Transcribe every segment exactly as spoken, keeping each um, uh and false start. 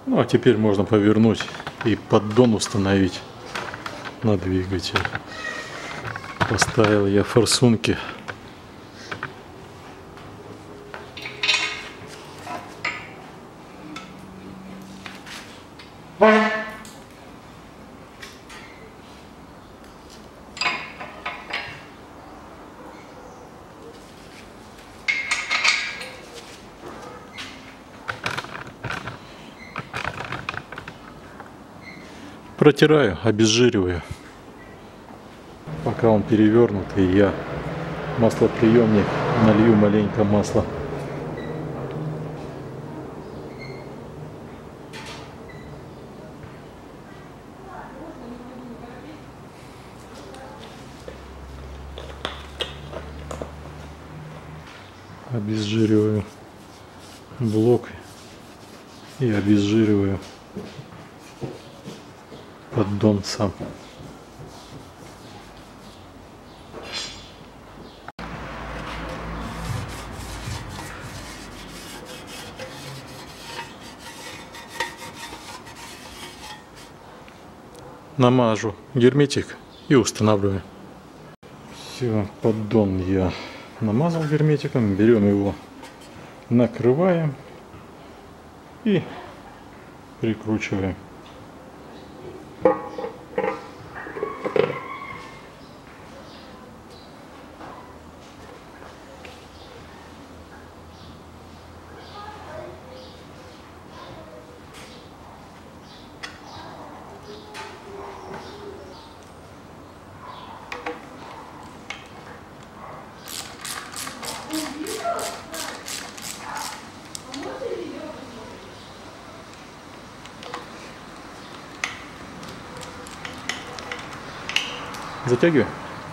Ну а теперь можно повернуть и поддон установить на двигатель. Поставил я форсунки. Протираю, обезжириваю. Пока он перевернут, и я маслоприемник налью маленько масла. Обезжириваю блок и обезжириваю поддон сам. Намажу герметик и устанавливаю. Все, поддон я намазал герметиком. Берем его, накрываем и прикручиваем. Затягиваю.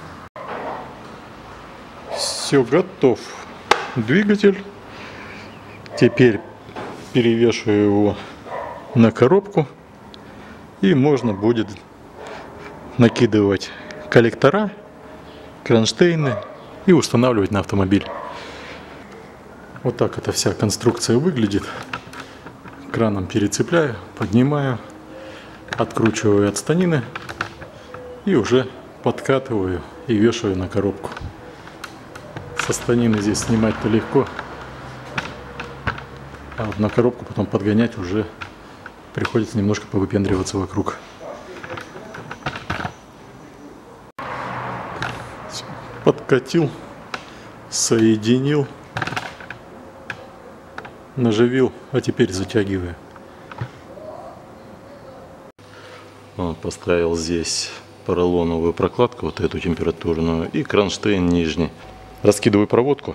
Все, готов двигатель. Теперь перевешиваю его на коробку, и можно будет накидывать коллектора, кронштейны и устанавливать на автомобиль. Вот так эта вся конструкция выглядит. Краном перецепляю, поднимаю, откручиваю от станины и уже подкатываю и вешаю на коробку. Со станины здесь снимать-то легко, а вот на коробку потом подгонять уже приходится немножко повыпендриваться вокруг. Подкатил, соединил, наживил, а теперь затягиваю. Поставил здесь поролоновую прокладку, вот эту температурную, и кронштейн нижний. Раскидываю проводку.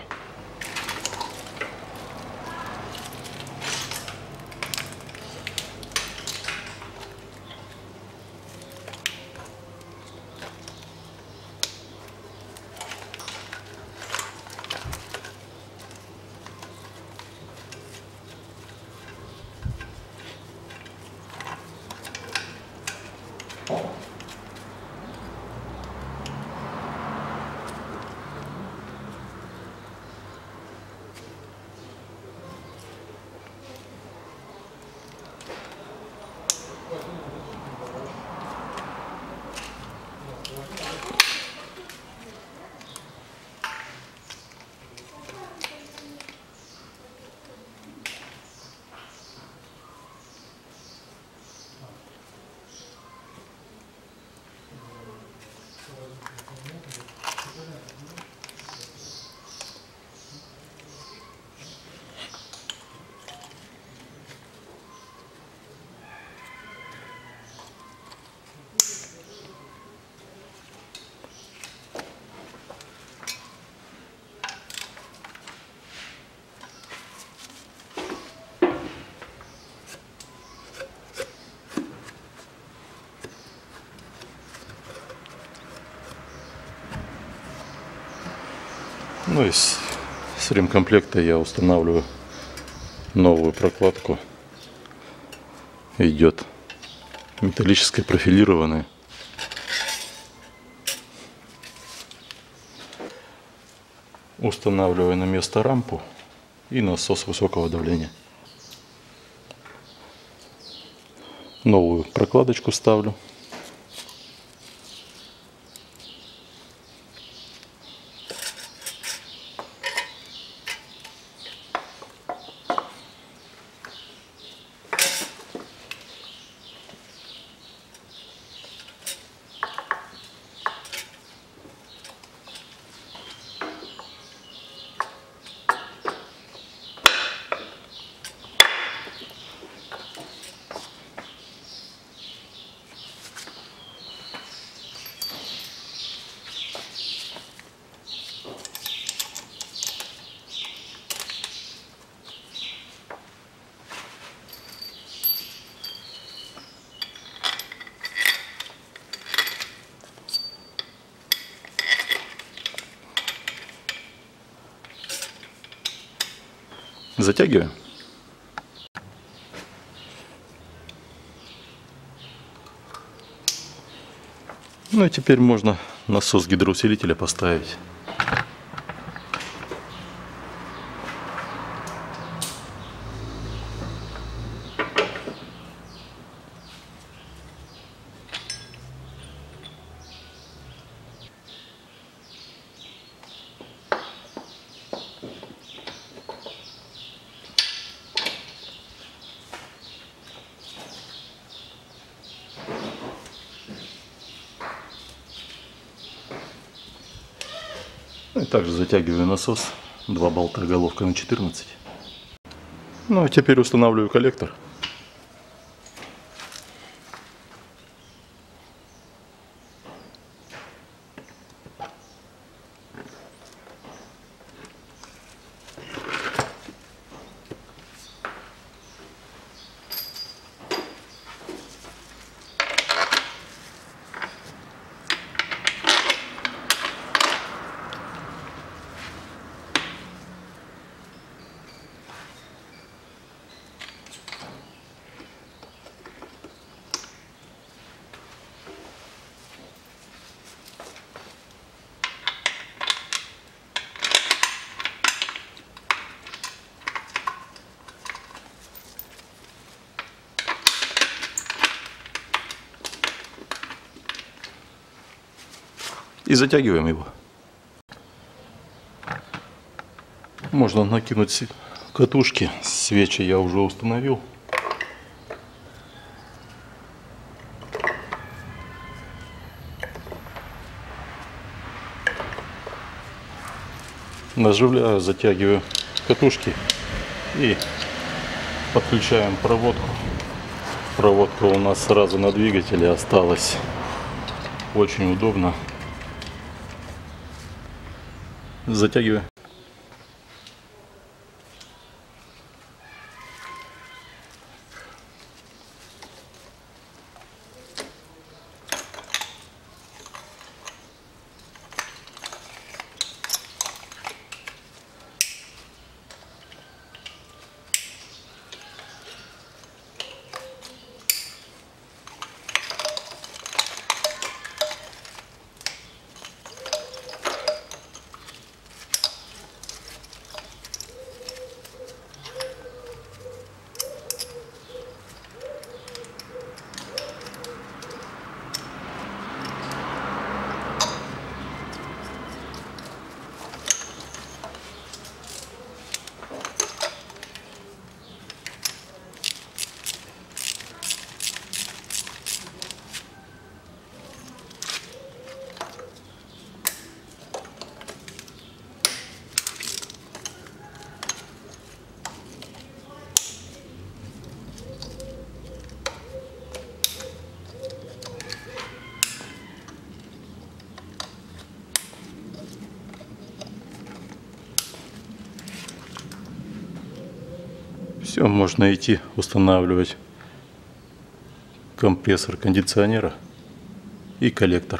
Ну и с, с ремкомплекта я устанавливаю новую прокладку. Идет металлическая профилированная. Устанавливаю на место рампу и насос высокого давления. Новую прокладочку ставлю. Затягиваем. Ну и теперь можно насос гидроусилителя поставить. Ну и также затягиваю насос, два болта, головка на четырнадцать. Ну а теперь устанавливаю коллектор. И затягиваем его. Можно накинуть катушки. Свечи я уже установил. Наживляю, затягиваю катушки и подключаем проводку. Проводка у нас сразу на двигателе осталась. Очень удобно. Затягиваю. Все, можно идти устанавливать компрессор кондиционера и коллектор.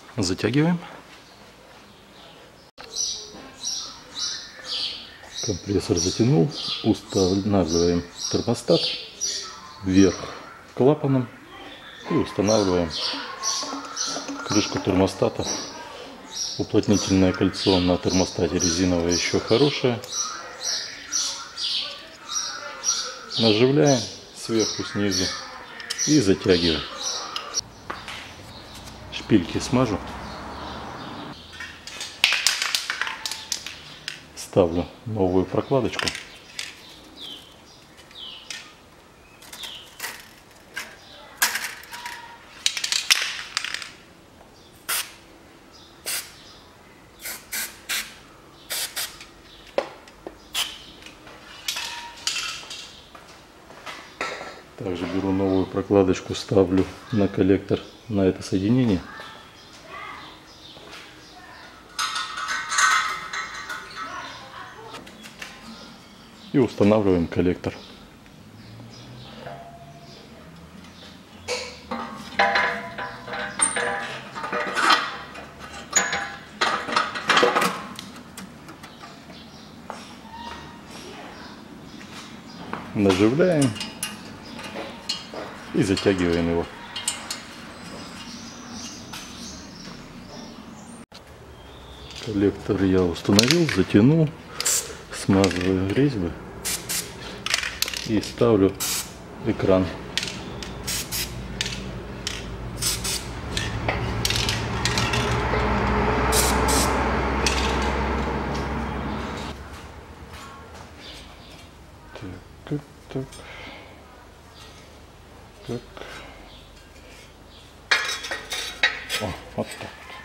Затягиваем. Компрессор затянул. Устанавливаем термостат вверх клапаном и устанавливаем крышку термостата. Уплотнительное кольцо на термостате резиновое еще хорошее. Наживляем сверху, снизу и затягиваем. Шпильки смажу. Ставлю новую прокладочку. Также беру новую прокладочку, ставлю на коллектор, на это соединение. И устанавливаем коллектор. Наживляем и затягиваем его. Коллектор я установил, затянул, смазываю резьбы и ставлю экран. Так, так, так. О, вот так.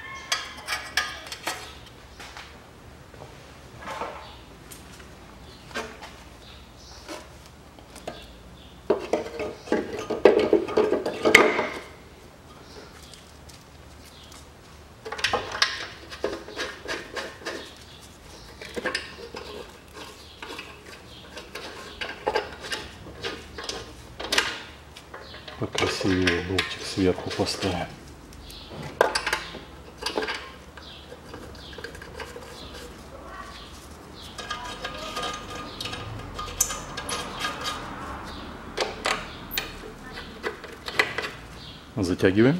Покрасивее болтик сверху поставим. Затягиваем.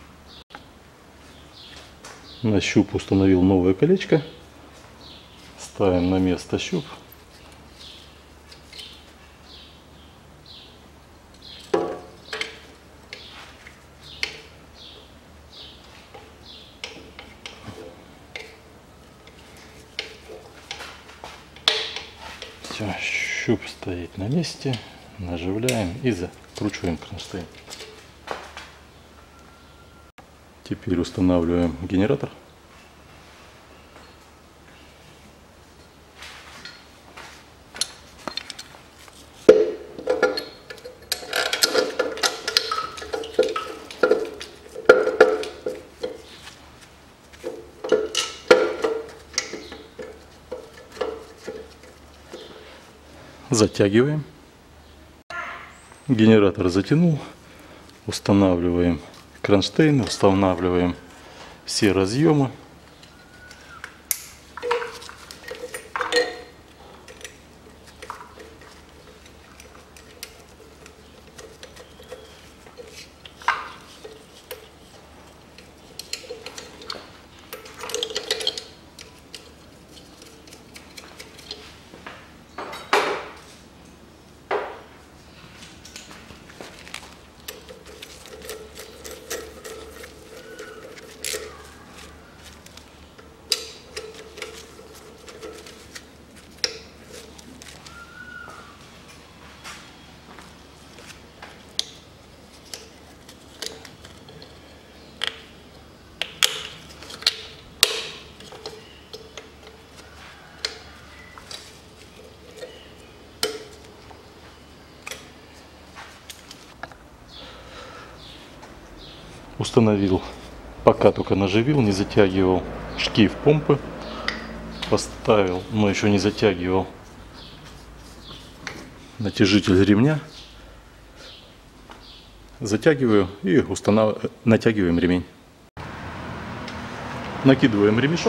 На щуп установил новое колечко. Ставим на место щуп. Все, щуп стоит на месте. Наживляем и закручиваем кронштейн. Теперь устанавливаем генератор. Затягиваем. Генератор затянул. Устанавливаем кронштейн, устанавливаем все разъемы. Установил, пока только наживил, не затягивал шкив помпы. Поставил, но еще не затягивал натяжитель ремня. Затягиваю и устанавливаю, натягиваем ремень. Накидываем ремешок.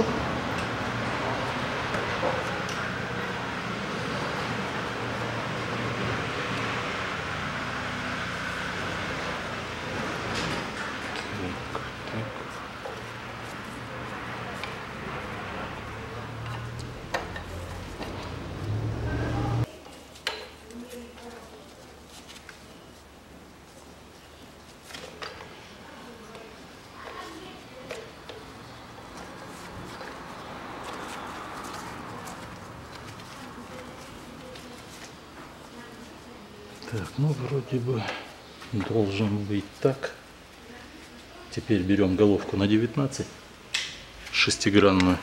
Так, ну вроде бы должен быть так. Теперь берем головку на девятнадцать, шестигранную.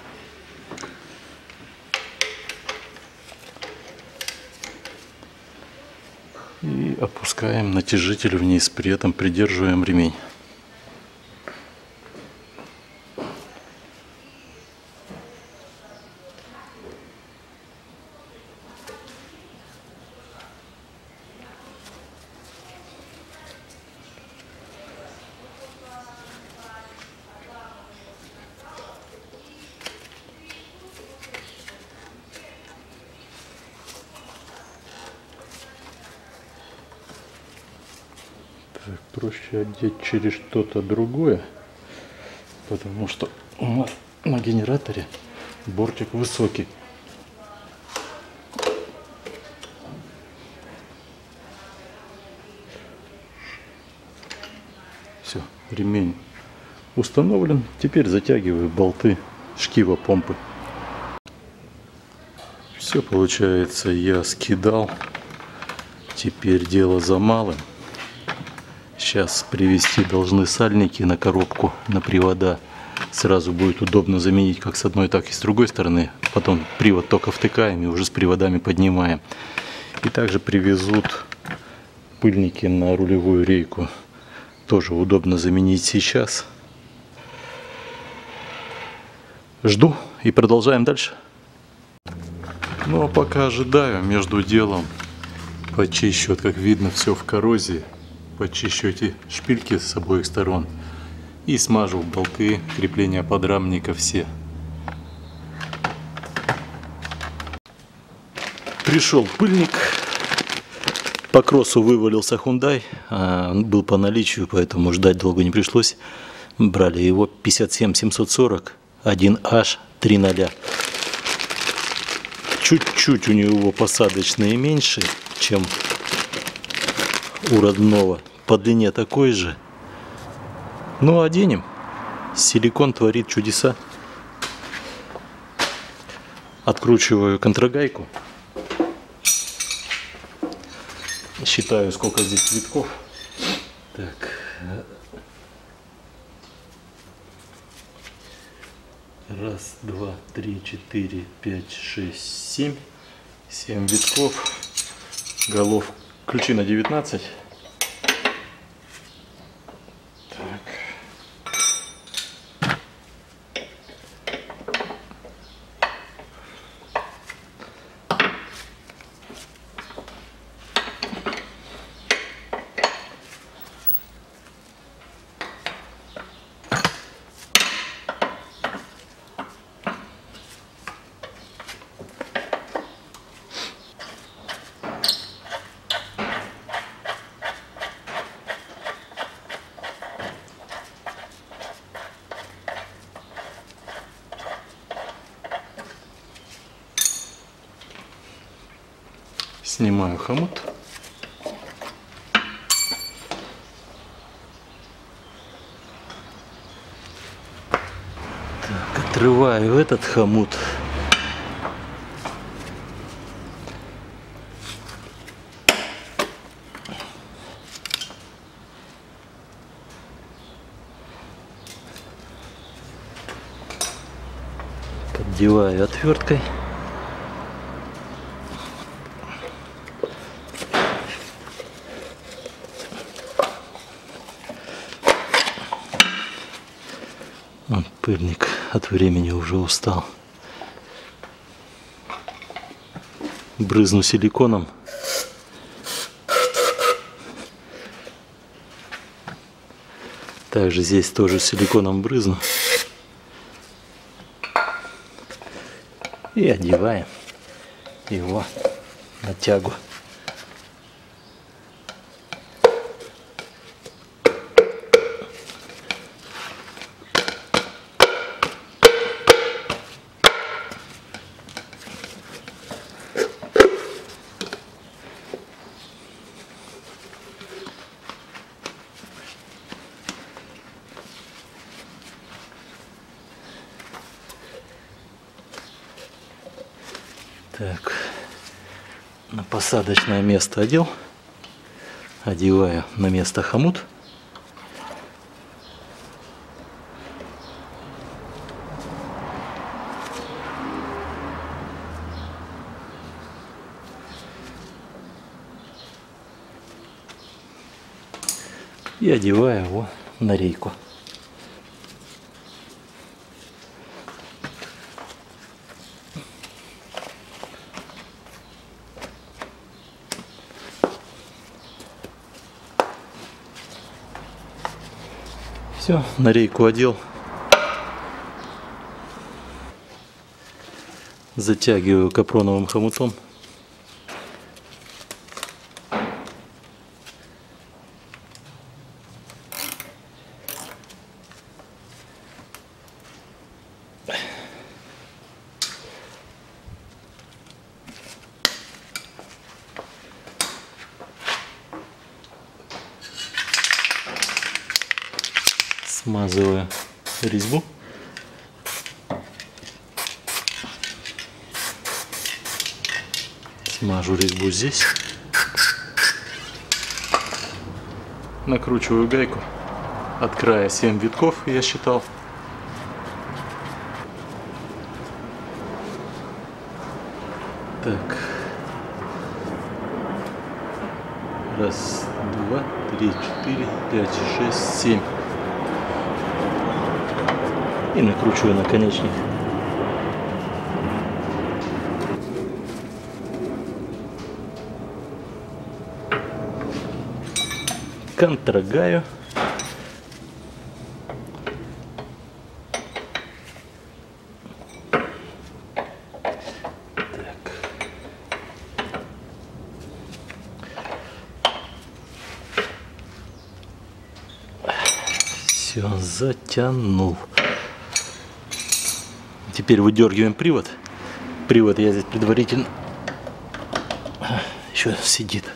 И опускаем натяжитель вниз, при этом придерживаем ремень. Так, проще одеть через что-то другое, потому что у нас на генераторе бортик высокий. Все, ремень установлен. Теперь затягиваю болты шкива помпы. Все, получается, я скидал. Теперь дело за малым. Сейчас привезти должны сальники на коробку, на привода. Сразу будет удобно заменить как с одной, так и с другой стороны. Потом привод только втыкаем и уже с приводами поднимаем. И также привезут пыльники на рулевую рейку. Тоже удобно заменить сейчас. Жду и продолжаем дальше. Ну а пока ожидаю, между делом почищу. Вот как видно, все в коррозии. Почищу эти шпильки с обоих сторон и смажу болты, крепления подрамника все. Пришел пыльник. По кроссу вывалился Hyundai. Он был по наличию, поэтому ждать долго не пришлось. Брали его пятьдесят семь семьсот сорок, один аш три ноль. Чуть-чуть у него посадочные меньше, чем у родного. По длине такой же. Ну, оденем. Силикон творит чудеса. Откручиваю контрагайку. Считаю, сколько здесь витков. Так. Раз, два, три, четыре, пять, шесть, семь. Семь витков. Голов. Ключи на девятнадцать. Так. Снимаю хомут. Так, отрываю этот хомут. Поддеваю отверткой. Пыльник от времени уже устал. Брызну силиконом. Также здесь тоже силиконом брызну. И одеваем его на тягу. Так, на посадочное место одел, одеваю на место хомут. И одеваю его на рейку. Все, на рейку одел. Затягиваю капроновым хомутом. Смазываю резьбу. Смажу резьбу здесь. Накручиваю гайку. От края семь витков, я считал. Так. Раз, два, три, четыре, пять, шесть, семь. И накручиваю наконечник. Контрагаю. Так. Все, затянул. Теперь выдергиваем привод. Привод я здесь предварительно еще сидит.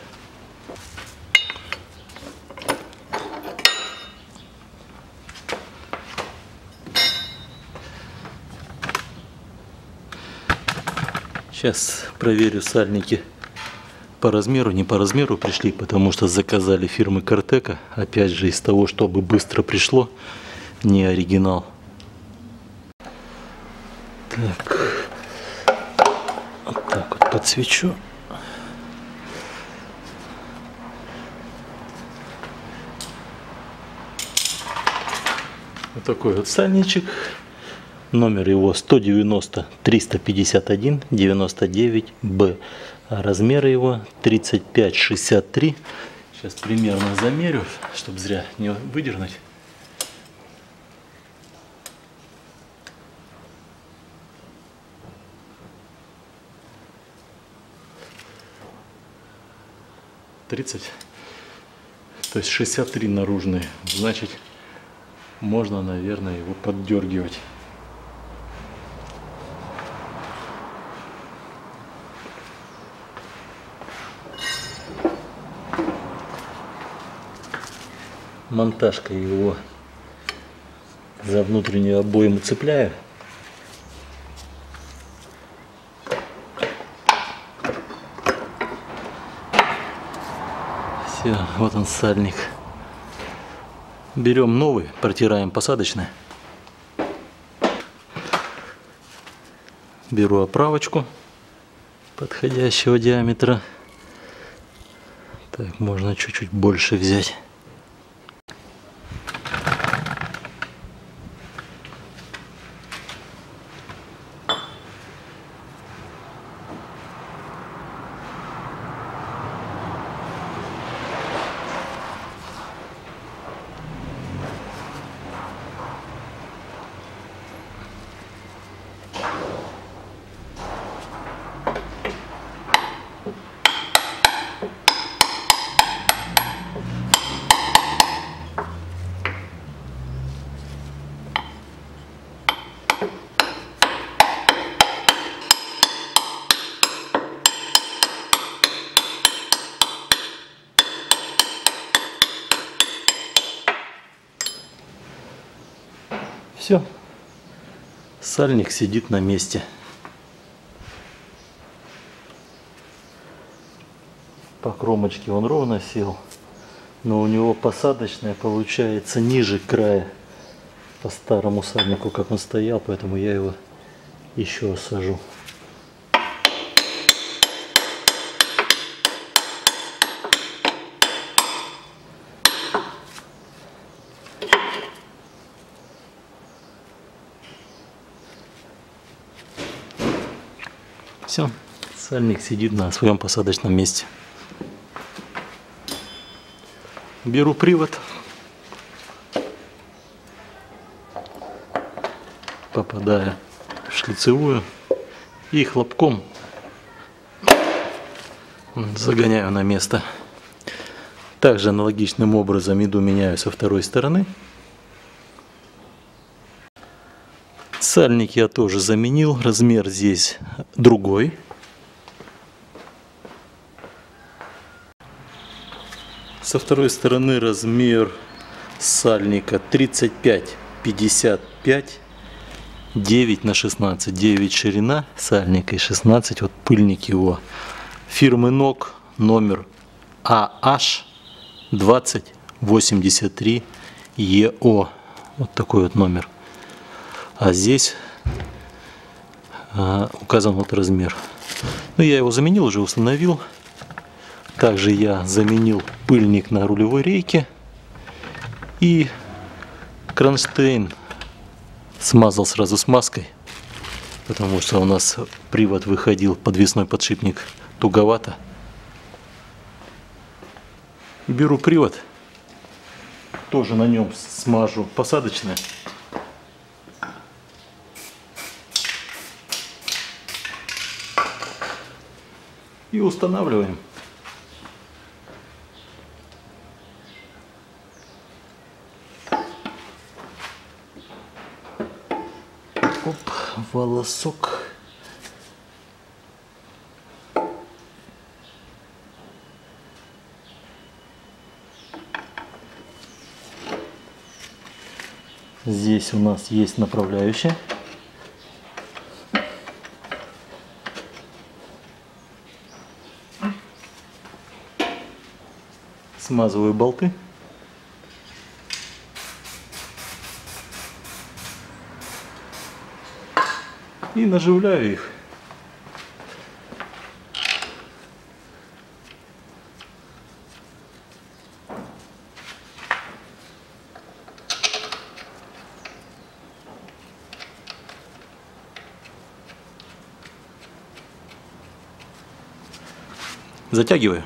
Сейчас проверю, сальники по размеру, не по размеру пришли, потому что заказали фирмы Картека. Опять же, из того, чтобы быстро пришло, не оригинал. Так, вот так вот подсвечу. Вот такой вот сальничек. Номер его сто девяносто триста пятьдесят один девяносто девять бэ. А размер его тридцать пять шестьдесят три. Сейчас примерно замерю, чтобы зря не выдернуть. тридцать, то есть шестьдесят три наружные, значит можно, наверное, его поддергивать. Монтажкой его за внутреннюю обойму цепляю. Все, вот он сальник. Берем новый, протираем посадочный. Беру оправочку подходящего диаметра. Так, можно чуть-чуть больше взять. Все. Сальник сидит на месте. По кромочке он ровно сел, но у него посадочная получается ниже края по старому сальнику, как он стоял, поэтому я его еще осажу. Все, сальник сидит на своем посадочном месте. Беру привод, попадаю в шлицевую и хлопком загоняю на место. Также аналогичным образом иду, меняю со второй стороны. Сальник я тоже заменил, размер здесь другой. Со второй стороны размер сальника тридцать пять пятьдесят пять, девять на шестнадцать, девять ширина сальника и шестнадцать вот пыльник его. Фирмы ног номер А H двадцать восемьдесят три Е О. Вот такой вот номер. А здесь а, указан вот размер. Ну, я его заменил, уже установил. Также я заменил пыльник на рулевой рейке. И кронштейн смазал сразу смазкой, потому что у нас привод выходил, подвесной подшипник, туговато. Беру привод, тоже на нем смажу посадочное. И устанавливаем. Оп, волосок. Здесь у нас есть направляющая. Смазываю болты. И наживляю их. Затягиваю.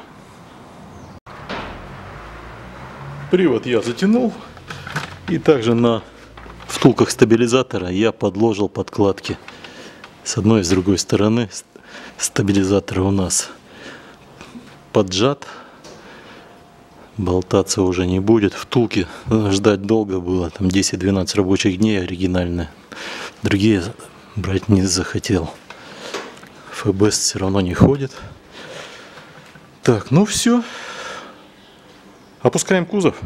Привод я затянул. И также на втулках стабилизатора я подложил подкладки. С одной и с другой стороны стабилизатор у нас поджат. Болтаться уже не будет. Втулки ждать долго было. Там десять-двенадцать рабочих дней оригинальные. Другие брать не захотел. эф бэ эс все равно не ходит. Так, ну все. Опускаем кузов.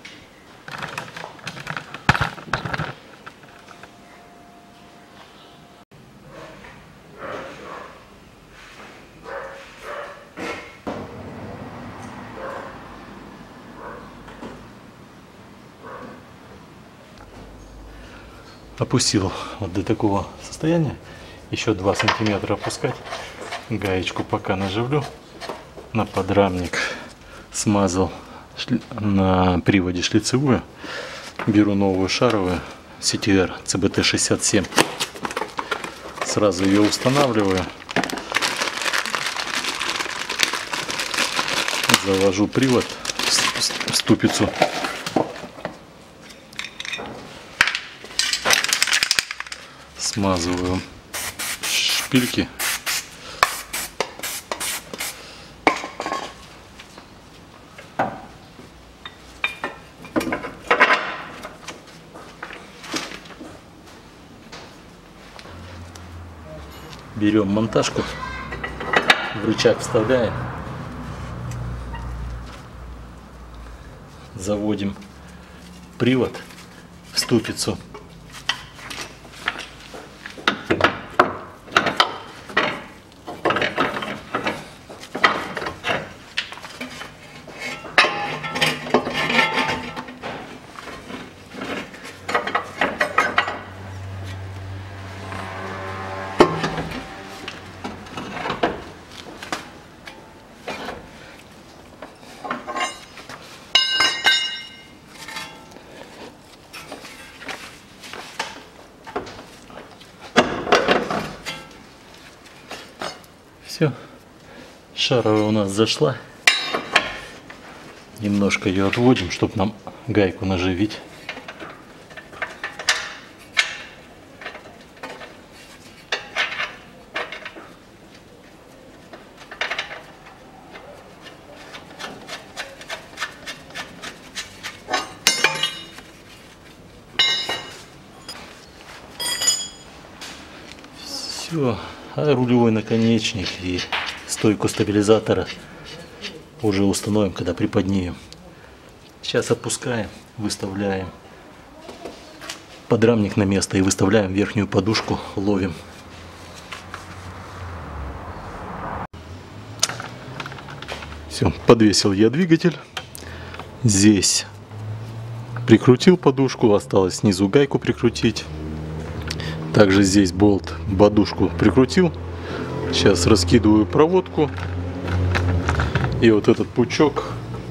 Опустил вот до такого состояния. Еще два сантиметра опускать. Гаечку пока наживлю. На подрамник смазал на приводе шлицевую. Беру новую шаровую си ти ар си би ти шестьдесят семь. Сразу ее устанавливаю. Завожу привод в ступицу. Смазываю шпильки. Берем монтажку, в рычаг вставляем, заводим привод в ступицу, Все. Шаровая у нас зашла. Немножко ее отводим, чтобы нам гайку наживить. Все, а рулевой наконечник и стойку стабилизатора уже установим, когда приподнимем. Сейчас опускаем, выставляем подрамник на место и выставляем верхнюю подушку, ловим. Все, подвесил я двигатель. Здесь прикрутил подушку, осталось снизу гайку прикрутить. Также здесь болт, подушку прикрутил. Сейчас раскидываю проводку. И вот этот пучок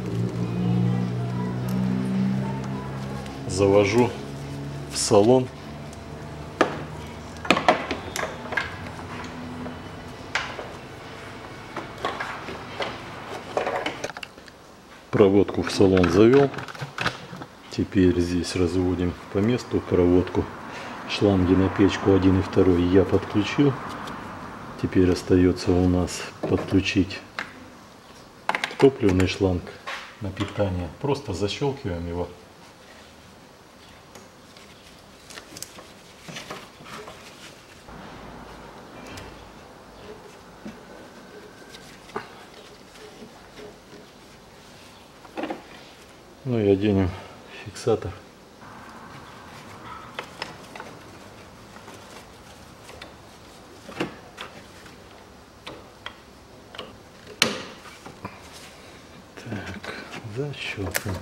завожу в салон. Проводку в салон завел. Теперь здесь разводим по месту проводку. Шланги на печку один и второй я подключил. Теперь остается у нас подключить топливный шланг на питание. Просто защелкиваем его. Ну и оденем фиксатор. Так, защелкнем.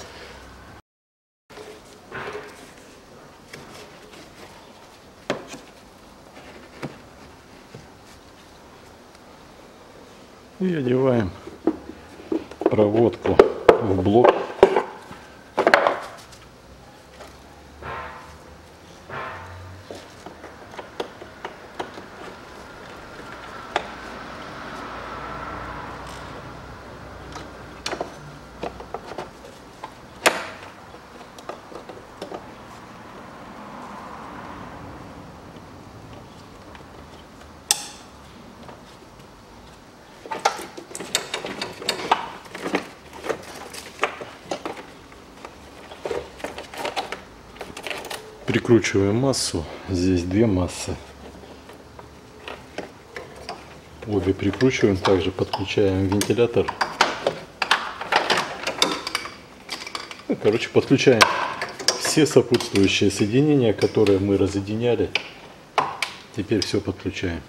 И одеваем проводку в блок. Прикручиваем массу. Здесь две массы. Обе прикручиваем. Также подключаем вентилятор. Ну, короче, подключаем все сопутствующие соединения, которые мы разъединяли. Теперь все подключаем.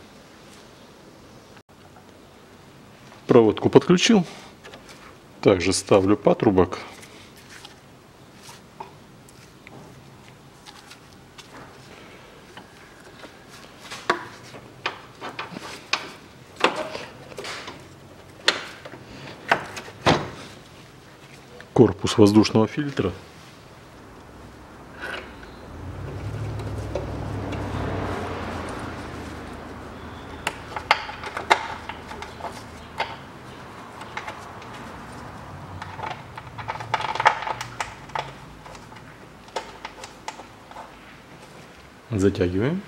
Проводку подключил. Также ставлю патрубок. Корпус воздушного фильтра. Затягиваем.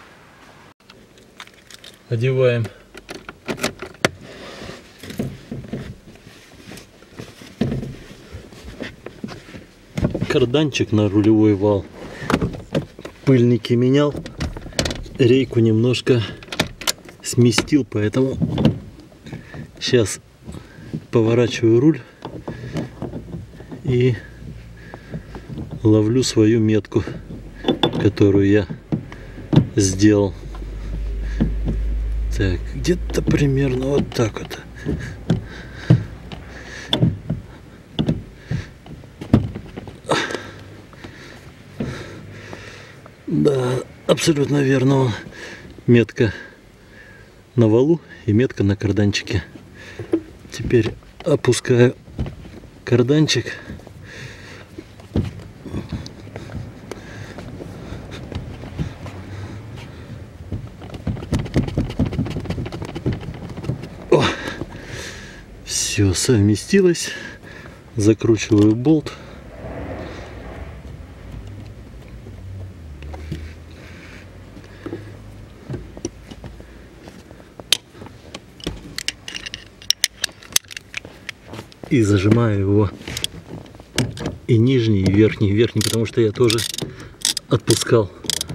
Одеваем карданчик на рулевой вал. Пыльники менял, рейку немножко сместил, поэтому сейчас поворачиваю руль и ловлю свою метку, которую я сделал. Так, где-то примерно вот так вот. Да, абсолютно верно. Метка на валу и метка на карданчике. Теперь опускаю карданчик. Все совместилось. Закручиваю болт. И зажимаю его и нижний, и верхний, и верхний, потому что я тоже отпускал.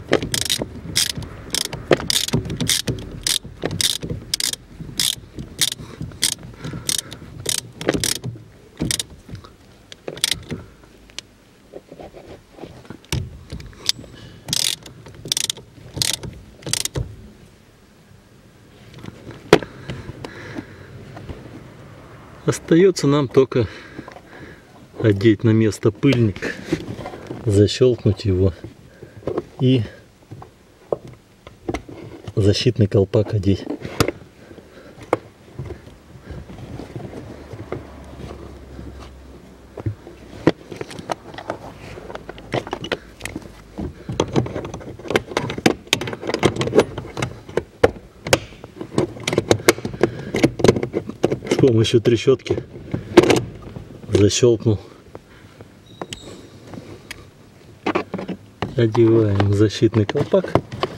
Остается нам только одеть на место пыльник, защелкнуть его и защитный колпак одеть. С помощью трещотки защелкнул. Одеваем защитный колпак.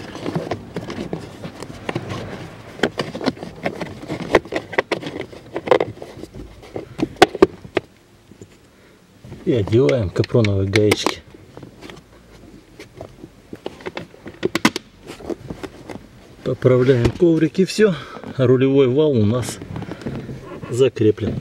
И одеваем капроновые гаечки. Поправляем коврик и все. А рулевой вал у нас закреплен.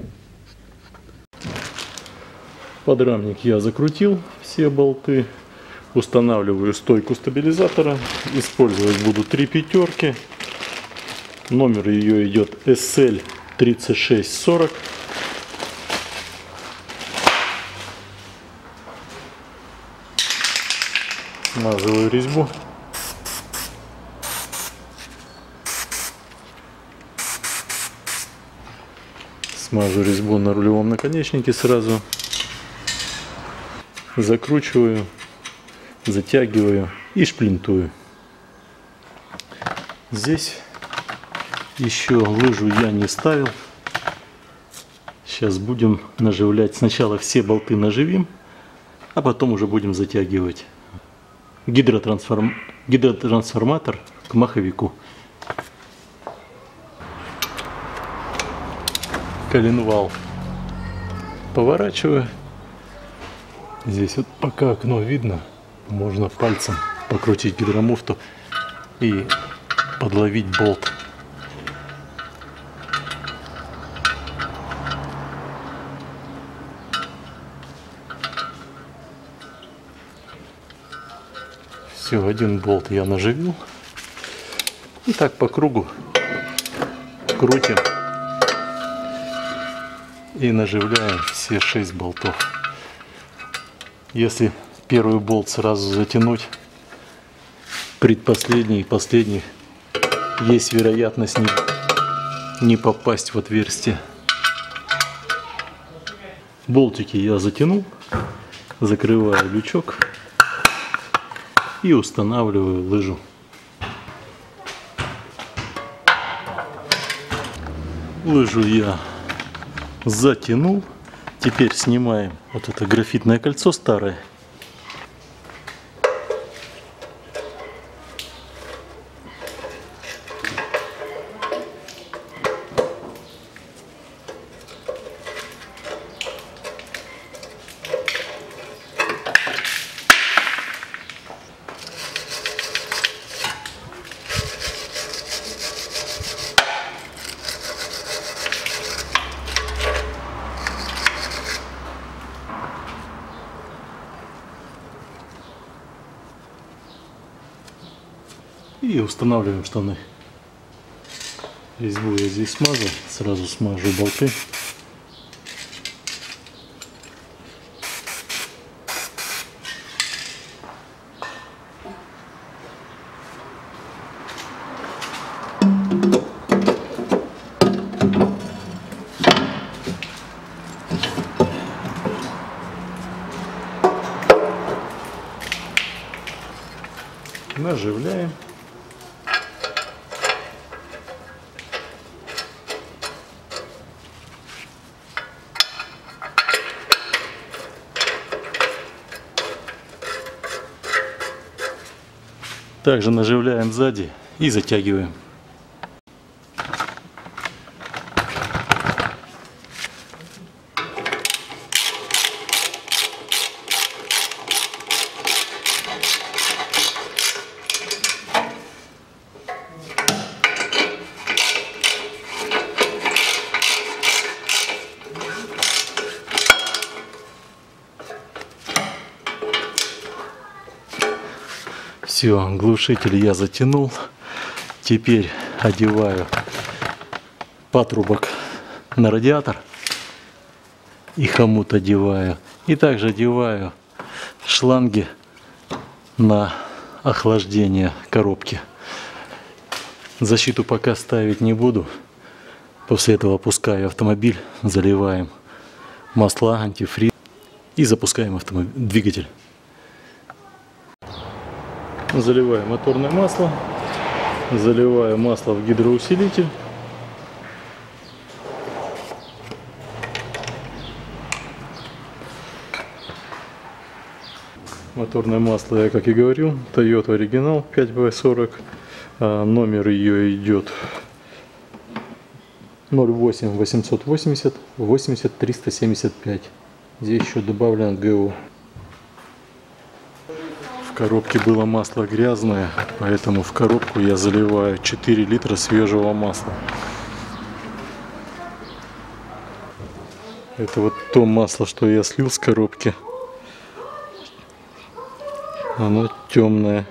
Подрамник я закрутил все болты. Устанавливаю стойку стабилизатора. Использовать буду три пятерки. Номер ее идет эс эль тридцать шесть сорок. Смазываю резьбу. Смажу резьбу на рулевом наконечнике сразу. Закручиваю, затягиваю и шплинтую. Здесь еще лыжу я не ставил. Сейчас будем наживлять. Сначала все болты наживим, а потом уже будем затягивать гидротрансформ... гидротрансформатор к маховику. Коленвал поворачиваю. Здесь вот пока окно видно, можно пальцем покрутить гидромуфту и подловить болт. Все, один болт я наживил. И так по кругу крутим и наживляем все шесть болтов. Если первый болт сразу затянуть, предпоследний и последний, есть вероятность не, не попасть в отверстие. Болтики я затянул, закрываю лючок и устанавливаю лыжу. Лыжу я затянул. Теперь снимаем вот это графитное кольцо старое. И устанавливаем штаны. Резьбу я здесь смазал, сразу смажу болты. Наживляем. Также наживляем сзади и затягиваем. Все, глушитель я затянул. Теперь одеваю патрубок на радиатор и хомут одеваю. И также одеваю шланги на охлаждение коробки. Защиту пока ставить не буду. После этого опускаю автомобиль, заливаем масла, антифриз и запускаем автомобиль, двигатель. Заливаю моторное масло, заливаю масло в гидроусилитель. Моторное масло, я как и говорил, Toyota оригинал пять вэ сорок. А номер ее идет ноль восемь восемьсот восемьдесят восемьдесят триста семьдесят пять. Здесь еще добавлен ГУ. В коробке было масло грязное, поэтому в коробку я заливаю четыре литра свежего масла. Это вот то масло, что я слил с коробки. Оно темное.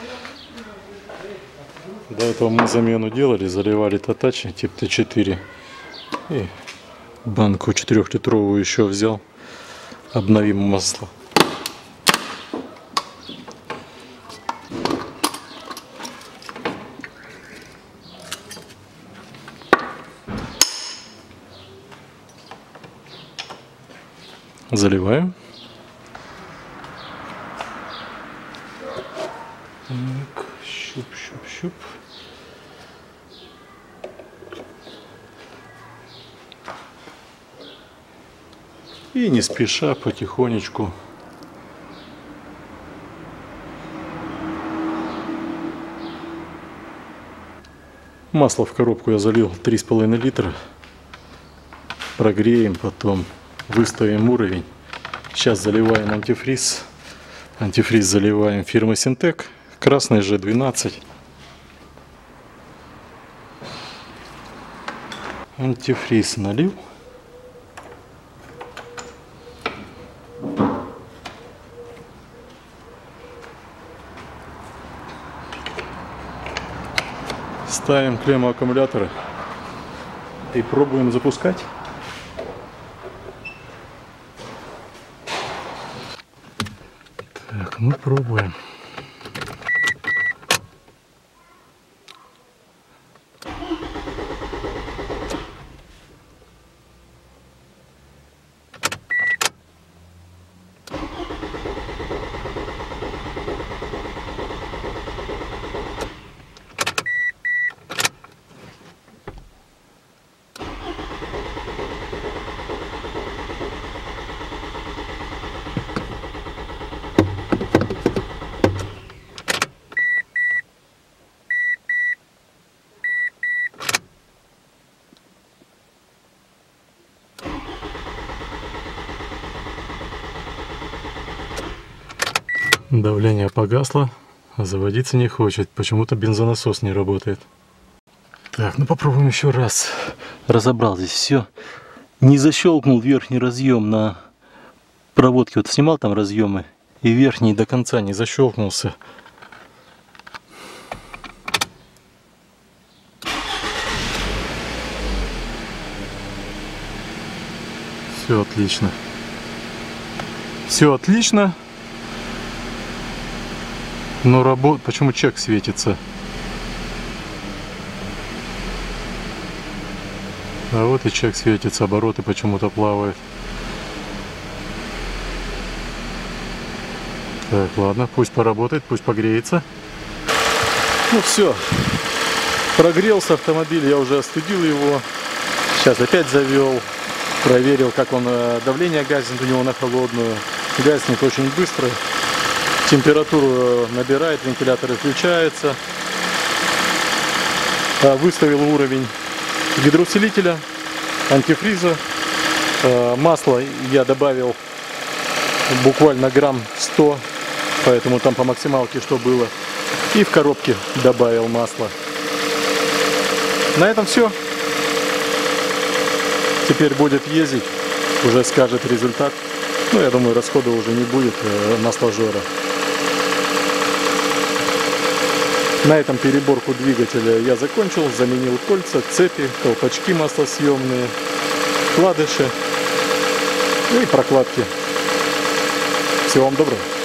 До этого мы замену делали, заливали Татачи тип Т четыре. И банку четырехлитровую еще взял. Обновим масло. Заливаем. Так, щуп, щуп, щуп. И не спеша, потихонечку. Масло в коробку я залил три с половиной литра. Прогреем, потом выставим уровень. Сейчас заливаем антифриз. Антифриз заливаем фирмы Синтек. Красный Ж двенадцать. Антифриз налил. Ставим клемму аккумулятора и пробуем запускать. Так, ну пробуем. Давление погасло, а заводиться не хочет. Почему-то бензонасос не работает. Так, ну попробуем еще раз. Разобрал здесь все. Не защелкнул верхний разъем на проводке. Вот снимал там разъемы. И верхний до конца не защелкнулся. Все отлично. Все отлично. Но работа... Почему чек светится? А вот и чек светится, обороты почему-то плавают. Так, ладно, пусть поработает, пусть погреется. Ну все, прогрелся автомобиль, я уже остудил его. Сейчас опять завел, проверил, как он давление гаснет у него на холодную. Гаснет очень быстро. Температуру набирает, вентилятор включается. Выставил уровень гидроусилителя, антифриза. Масло я добавил буквально грамм сто, поэтому там по максималке что было. И в коробке добавил масло. На этом все. Теперь будет ездить, уже скажет результат. Ну, я думаю, расхода уже не будет масложора. На этом переборку двигателя я закончил, заменил кольца, цепи, колпачки маслосъемные, вкладыши, ну и прокладки. Всего вам доброго!